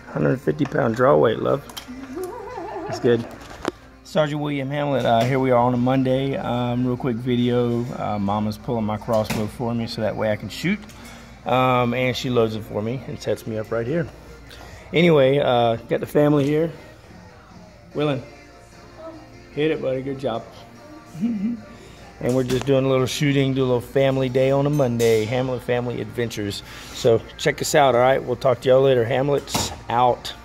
150-pound draw weight, love. That's good. Sergeant William Hamlet, here we are on a Monday. Real quick video. Mama's pulling my crossbow for me so that way I can shoot. And she loads it for me and sets me up right here. Anyway, got the family here. Willen, hit it, buddy. Good job. And we're just doing a little shooting, do a little family day on a Monday. Hamlet Family Adventures. So check us out, all right? We'll talk to y'all later. Hamlet's out.